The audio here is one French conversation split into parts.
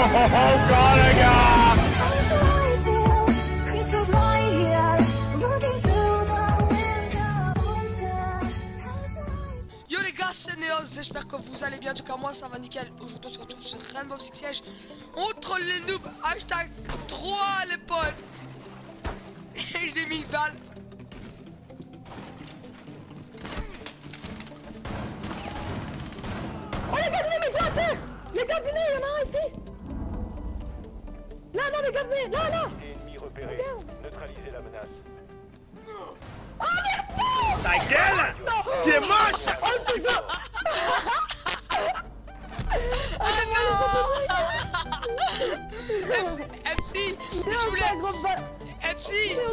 encore le gars. Yo les gars, c'est Neos, j'espère que vous allez bien, en tout cas moi ça va nickel. Aujourd'hui on se retrouve sur Rainbow Six Siege. On troll les noobs, hashtag 3 les potes. Et je l'ai mis une balle. Oh les gars, venez, mets-toi à terre. Les gars, venez, il y en a un ici. Là, non, les gars, venez, là, là. Ennemi repéré. Neutralisez la menace. Oh merde. Ta gueule. Tu es moche. Oh le putain. Ah non. MC, je voulais... MC,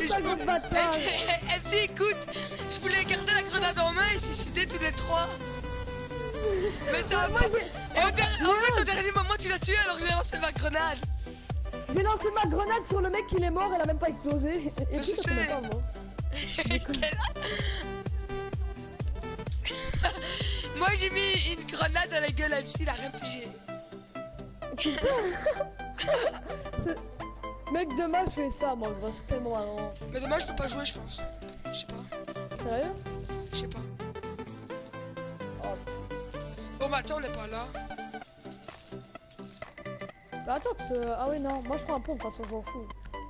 MC, écoute, je voulais garder la grenade en main et suicider tous les trois. Mais t'as pas... Et en fait, au dernier moment, tu l'as tué alors que j'ai lancé ma grenade. J'ai lancé ma grenade sur le mec, il est mort, elle a même pas explosé. Et puis, ça fait pas mort. Moi, j'ai mis une grenade à la gueule à MC, il a réfugié. Mec, demain je fais ça, moi, gros, c'est tellement marrant. Mais demain, je peux pas jouer, je pense. Je sais pas. Sérieux? Je sais pas. Oh. Bon, bah attends, on n'est pas là. Bah attends, ah oui, non, moi je prends un pont, de toute façon, je m'en fous.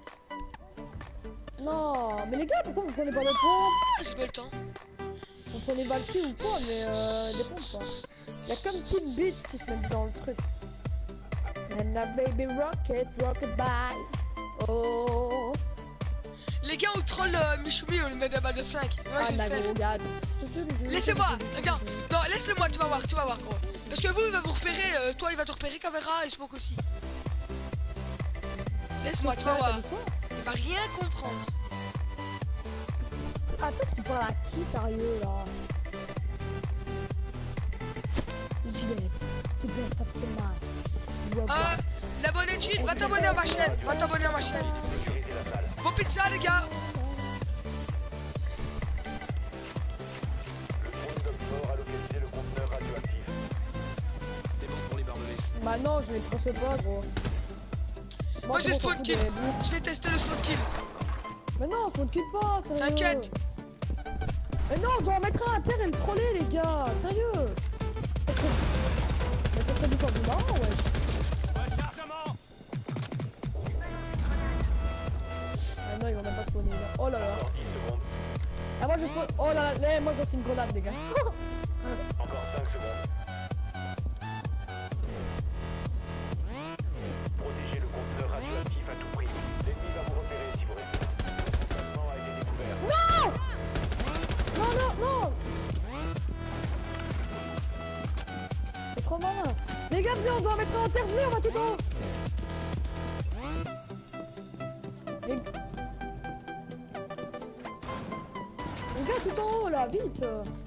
Non, mais les gars, pourquoi vous prenez pas le pont? J'ai pas le temps. Vous prenez Valky ou quoi, mais des pompes, quoi. Y'a comme Team Beats qui se mettent dans le truc. And a baby rocket, rocket bye. Oh. Les gars, on troll Michoumi, on lui met des balles de flingue. Moi, je vais le faire. Regarde. Laissez-moi, regarde. Non, laisse-le-moi, tu vas voir, gros. Parce que vous, il va vous repérer, toi, il va te repérer, Cavera et Smoke aussi. Laisse-moi, tu vas voir. Il va rien comprendre. Attends, tu parles à qui, sérieux, là? Juliette, the best of the man. L'abonné Gilles, va t'abonner à ma chaîne. Sécurisez la salle. Bon pizza, les gars. Le drone d'Oxford a localisé le conteneur radioactif. C'est bon pour les barbelés. Bah non, je les pense pas, gros. Moi, j'ai comment spawn t'en fous kill. des bouts? Je vais tester le spawn kill. Mais non, je m'en occupe pas, sérieux. T'inquiète. Mais non, on doit en mettre un à terre et le troller, les gars. Sérieux. Mais ça serait du temps du marrant, wesh. Rechargement. Ah non, ils vont même pas spawner, là. Oh là là. Encore 10 secondes. Ah, moi je spawn. Oh là là, moi je lance une grenade, les gars. Encore 5 secondes. Protégez le conteneur radioactif à tout prix. L'ennemi va vous repérer si vous restez. L'emplacement a été découvert. Non. Non, non, non. C'est trop malin. Les gars, venez, on doit mettre un à terre. Venez, on va tout en haut. Les gars, tout en haut, là, vite.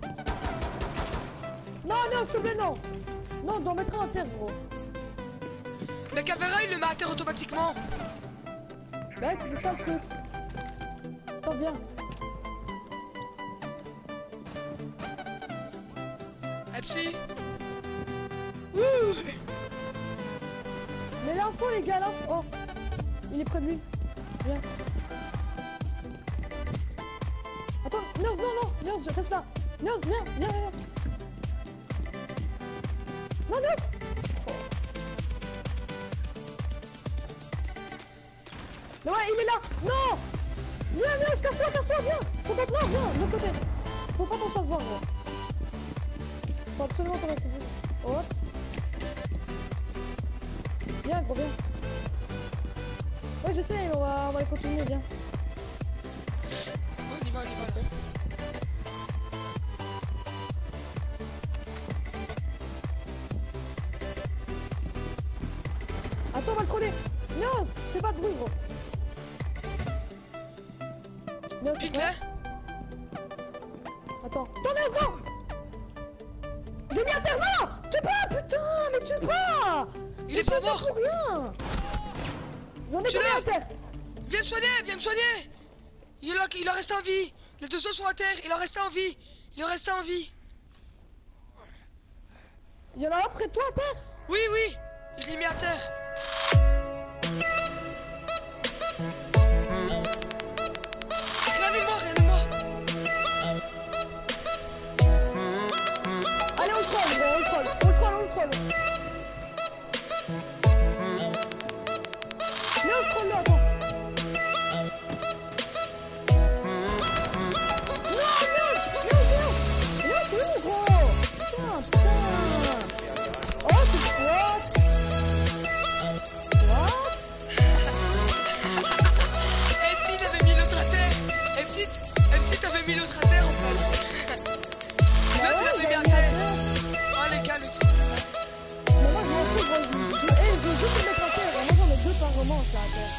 Non, non, s'il te plaît, non. Non, on doit mettre un à terre, gros. Mais Cavera, il le met à terre automatiquement. Bah, c'est ça le truc. Attends bien. MC. Wouh. Mais l'info, les gars, l'info. Oh, il est près de lui. Viens. Attends, Nils, non, non, Nils, reste là. Nils, viens, viens, viens. Non, Nils. Oh. Ouais, il est là. Non. Viens, Nils, casse-toi, viens. Faut pas, non, viens, de l'autre côté. Faut pas qu'on se fasse voir, gros. Faut absolument qu'on reste. Oh, hop. Viens, gros, viens. Ouais, je sais, on va les continuer, viens. On y va, là. Attends, on va le troller. Nios, fais pas de bruit, gros. Nios, Pique-le. Attends. Attends, Nios, non. J'ai mis à terre, non. Tue pas, putain, mais tue pas. Il est pas mort. pour rien. J'en ai Tue-le. combien à terre? Viens me soigner. Il en reste en vie. Les deux autres sont à terre, il en reste en vie. Il en vie. Il y en a un près de toi à terre? Oui, je l'ai mis à terre. Regardez-moi, regardez-moi. Allez, on troll, gros, on troll. On troll, on troll. Viens, on se troll là, attends. Non, viens, viens, viens. Viens, c'est où, gros? Putain, putain. Oh, c'est what? What? MC t'avais mis l'autre à terre. MC t'avais mis l'autre à terre en fait. Là tu l'avais mis à terre. Oh les gars, le truc. Mais moi, je m'en fous, gros. Je veux juste le mettre à terre. Moi, j'en ai deux par romance là à terre.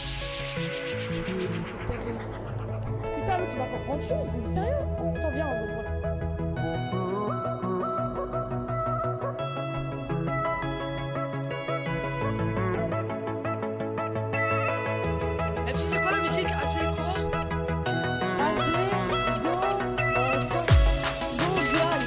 C'est terrible. Putain, mais tu vas pas prendre chose, c'est sérieux? Attends, viens, on va te voir. MC c'est quoi la musique? Ah c'est quoi? Azé, go, go, Dual.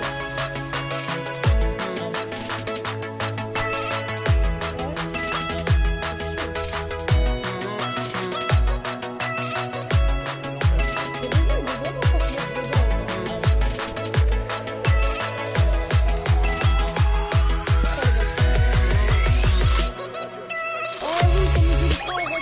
Oh oui, c'est musique de avec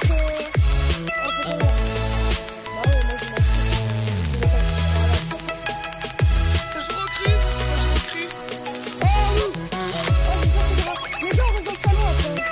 Ça joue recrue. Ça joue recrue. oh oui. Oh, les gars, on reste dans le salon après.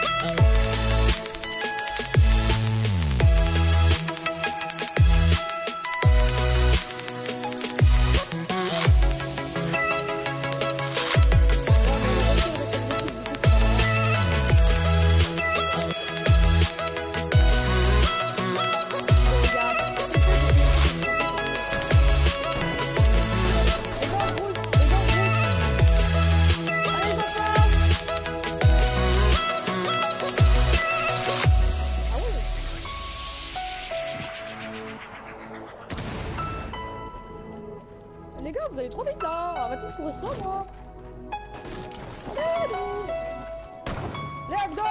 Les gars, vous allez trop vite là. Arrêtez de courir ça, moi. Allez, let's go.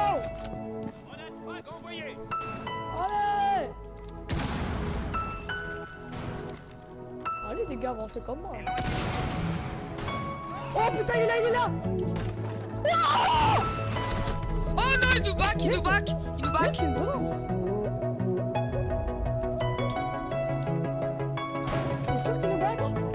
Allez. Allez les gars, avancez comme moi. Oh putain, il est là. Wouah. Oh non, il nous back, il nous back. Il nous Mec, back. c'est une grenade. T'es sûr qu'il nous back?